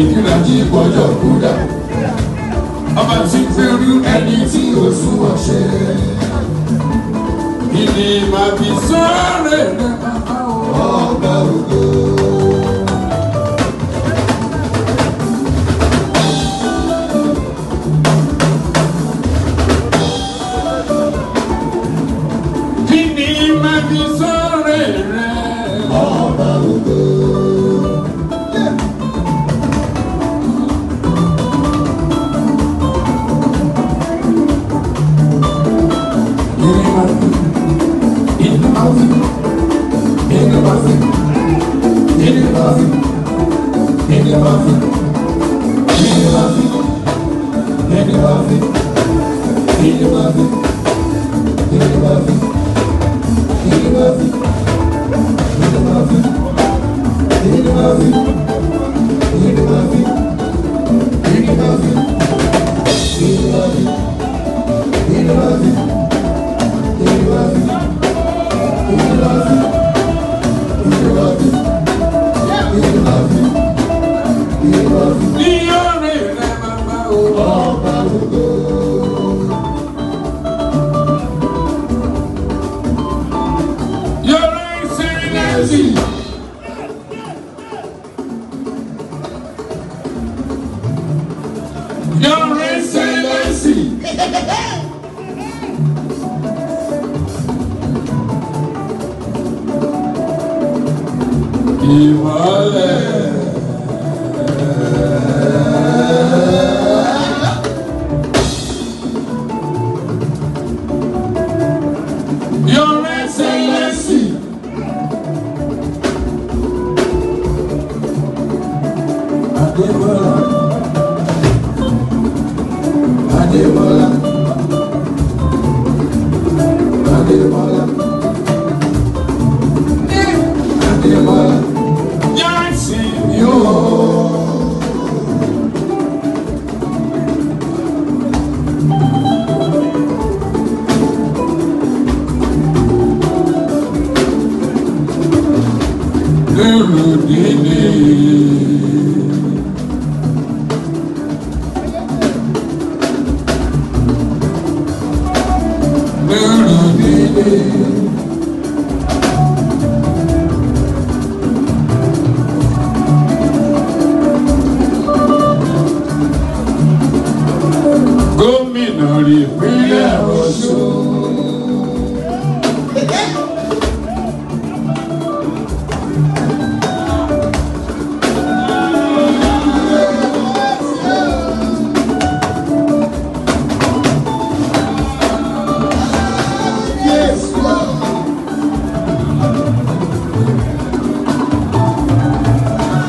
ìdílé jí gbọ́dọ̀ kúdà. Ọba tí fẹ́rù ẹni tí ó súnmọ́ ṣe. Ìní máa fi sọ́ọ̀rẹ́ rẹ̀ ọba ògo. Ìní máa fi sọ́ọ̀rẹ́ rẹ̀ ọba ògo. Your Excellency. Ìmọ́lẹ̀. Your Excellency. Adébọ́lá. Adébọ́lá. Adébọ́lá. Adébọ́lá. Yàtì yóò. Lérò délé. Gómìnà ìpínlẹ̀ Ọ̀ṣun.